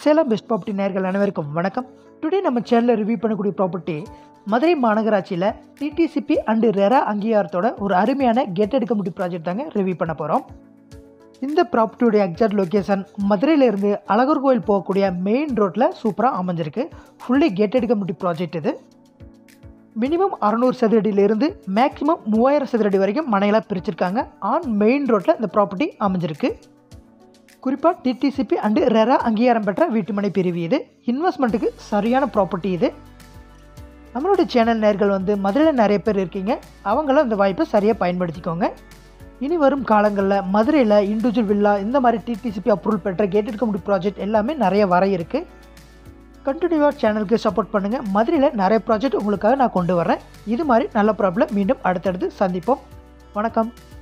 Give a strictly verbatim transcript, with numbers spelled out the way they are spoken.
Salem best property நேயர்கள் அனைவருக்கும் வணக்கம். டுடே நம்ம சேனலில் ரிவ்யூ பண்ணக்கூடிய ப்ராப்பர்ட்டி மதுரை மாநகராட்சியில் டிடிசிபி அண்டு ரெரா அங்கீகாரத்தோட ஒரு அருமையான கேட்டட் கம்யூனிட்டி ப்ராஜெக்ட் தாங்க ரிவ்யூ பண்ண போகிறோம். இந்த ப்ராப்பர்ட்டியோடைய எக்ஸாக்ட் லொக்கேஷன் மதுரையிலேருந்து அழகர் கோயில் போகக்கூடிய மெயின் ரோட்டில் சூப்பராக அமைஞ்சிருக்கு. ஃபுல்லி கேட்டட் கம்யூனிட்டி ப்ராஜெக்ட் இது. மினிமம் அறநூறு சதுரடியிலிருந்து மேக்ஸிமம் மூவாயிரம் சதுரடி வரைக்கும் மனையெல்லாம் பிரிச்சிருக்காங்க. ஆன் மெயின் ரோட்டில் இந்த ப்ராப்பர்ட்டி அமைஞ்சிருக்கு. குறிப்பாக டிடிசிபி அண்டு ரெரா அங்கீகாரம் பெற்ற வீட்டுமனை பிரிவு இது. இன்வெஸ்ட்மெண்ட்டுக்கு சரியான ப்ராப்பர்ட்டி இது. நம்மளோட சேனல் நேயர்கள் வந்து மதுரையில் நிறைய பேர் இருக்கீங்க, அவங்களும் இந்த வாய்ப்பை சரியாக பயன்படுத்திக்கோங்க. இனி வரும் காலங்களில் மதுரையில் இண்டிவிஜுவல் வில்லா இந்த மாதிரி டிடிசிபி அப்ரூவல் பெற்ற கேட்டட் கம்யூனிட்டி ப்ராஜெக்ட் எல்லாமே நிறைய வர இருக்குது. கண்டினியூவாக சேனலுக்கு சப்போர்ட் பண்ணுங்கள். மதுரையில் நிறைய ப்ராஜெக்ட் உங்களுக்காக நான் கொண்டு வரேன். இது மாதிரி நல்ல ப்ராப்ளம் மீண்டும் அடுத்தடுத்து சந்திப்போம். வணக்கம்.